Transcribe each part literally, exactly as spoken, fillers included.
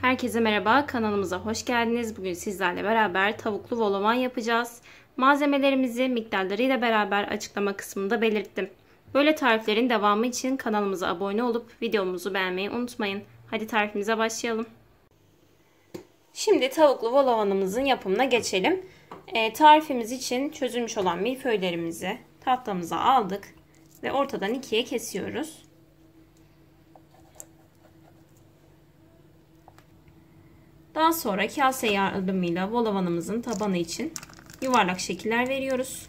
Herkese merhaba, kanalımıza hoş geldiniz. Bugün sizlerle beraber tavuklu volavan yapacağız. Malzemelerimizi miktarlarıyla beraber açıklama kısmında belirttim. Böyle tariflerin devamı için kanalımıza abone olup videomuzu beğenmeyi unutmayın. Hadi tarifimize başlayalım. Şimdi tavuklu volavanımızın yapımına geçelim. E, tarifimiz için çözülmüş olan milföylerimizi tahtamıza aldık ve ortadan ikiye kesiyoruz. Daha sonra kase yardımıyla volavanımızın tabanı için yuvarlak şekiller veriyoruz.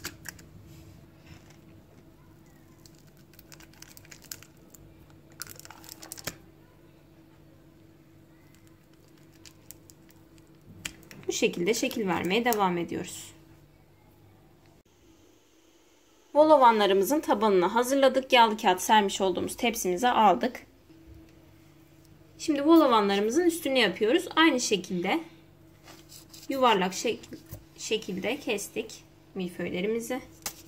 Bu şekilde şekil vermeye devam ediyoruz. Volavanlarımızın tabanını hazırladık. Yağlı kağıt sermiş olduğumuz tepsimize aldık. Şimdi volavanlarımızın üstünü yapıyoruz. Aynı şekilde yuvarlak şek şekilde kestik milföylerimizi.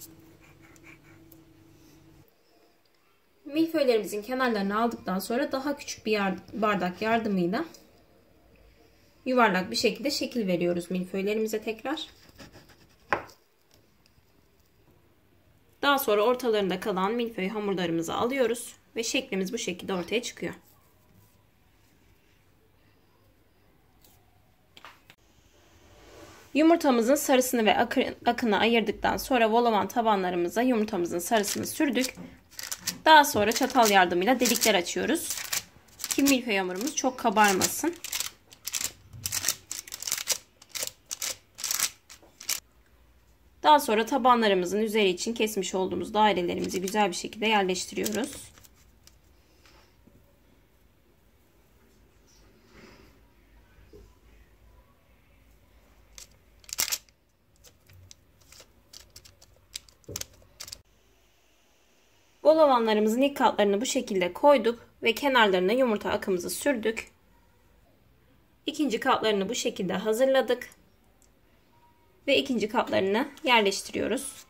Milföylerimizin kenarlarını aldıktan sonra daha küçük bir bardak yardımıyla yuvarlak bir şekilde şekil veriyoruz milföylerimize tekrar. Daha sonra ortalarında kalan milföy hamurlarımızı alıyoruz ve şeklimiz bu şekilde ortaya çıkıyor. Yumurtamızın sarısını ve akını ayırdıktan sonra volavan tabanlarımıza yumurtamızın sarısını sürdük. Daha sonra çatal yardımıyla delikler açıyoruz ki milföy hamurumuz çok kabarmasın. Daha sonra tabanlarımızın üzeri için kesmiş olduğumuz dairelerimizi güzel bir şekilde yerleştiriyoruz. Volavanlarımızın ilk katlarını bu şekilde koyduk ve kenarlarına yumurta akımızı sürdük. İkinci katlarını bu şekilde hazırladık ve ikinci katlarını yerleştiriyoruz.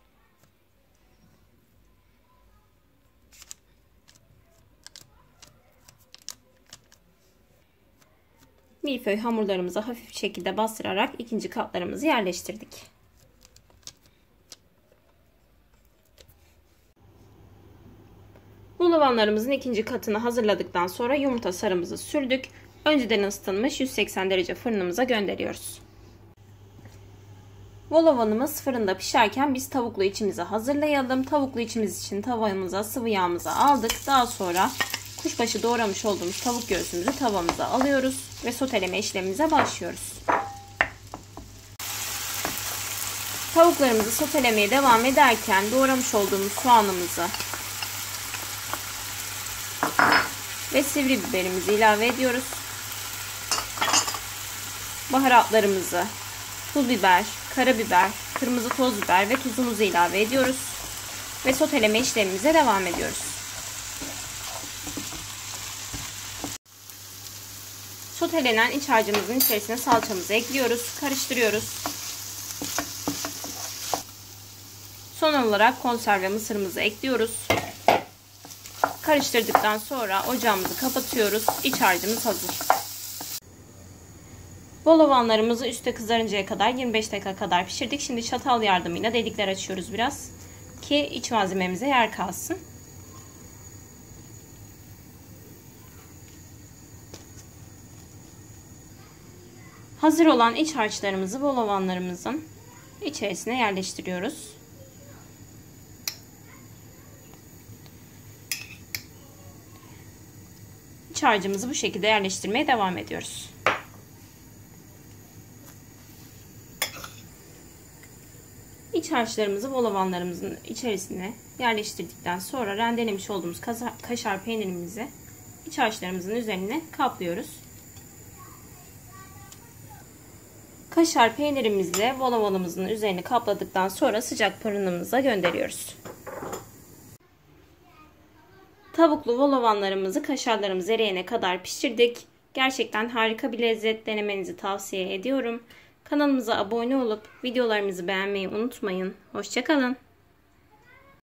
Milföy hamurlarımızı hafif şekilde bastırarak ikinci katlarımızı yerleştirdik. Volavanlarımızın ikinci katını hazırladıktan sonra yumurta sarımızı sürdük. Önceden ısıtılmış yüz seksen derece fırınımıza gönderiyoruz. Volavanımız fırında pişerken biz tavuklu içimizi hazırlayalım. Tavuklu içimiz için tavamıza sıvı yağımızı aldık. Daha sonra kuşbaşı doğramış olduğumuz tavuk göğsümüzü tavamıza alıyoruz ve soteleme işlemimize başlıyoruz. Tavuklarımızı sotelemeye devam ederken doğramış olduğumuz soğanımızı ve sivri biberimizi ilave ediyoruz. Baharatlarımızı, pul biber, karabiber, kırmızı toz biber ve tuzumuzu ilave ediyoruz. Ve soteleme işlemimize devam ediyoruz. Sotelenen iç harcımızın içerisine salçamızı ekliyoruz. Karıştırıyoruz. Son olarak konserve mısırımızı ekliyoruz. Karıştırdıktan sonra ocağımızı kapatıyoruz. İç harcımız hazır. Volavanlarımızı üstte kızarıncaya kadar yirmi beş dakika kadar pişirdik. Şimdi çatal yardımıyla delikler açıyoruz biraz ki iç malzememize yer kalsın. Hazır olan iç harçlarımızı volavanlarımızın içerisine yerleştiriyoruz. İç harcımızı bu şekilde yerleştirmeye devam ediyoruz. İç harçlarımızı volavanlarımızın içerisine yerleştirdikten sonra rendelemiş olduğumuz kaşar peynirimizi iç harçlarımızın üzerine kaplıyoruz. Kaşar peynirimizle volavanımızın üzerini kapladıktan sonra sıcak fırınımıza gönderiyoruz. Tavuklu volavanlarımızı kaşarlarımız eriyene kadar pişirdik. Gerçekten harika bir lezzet, denemenizi tavsiye ediyorum. Kanalımıza abone olup videolarımızı beğenmeyi unutmayın. Hoşça kalın.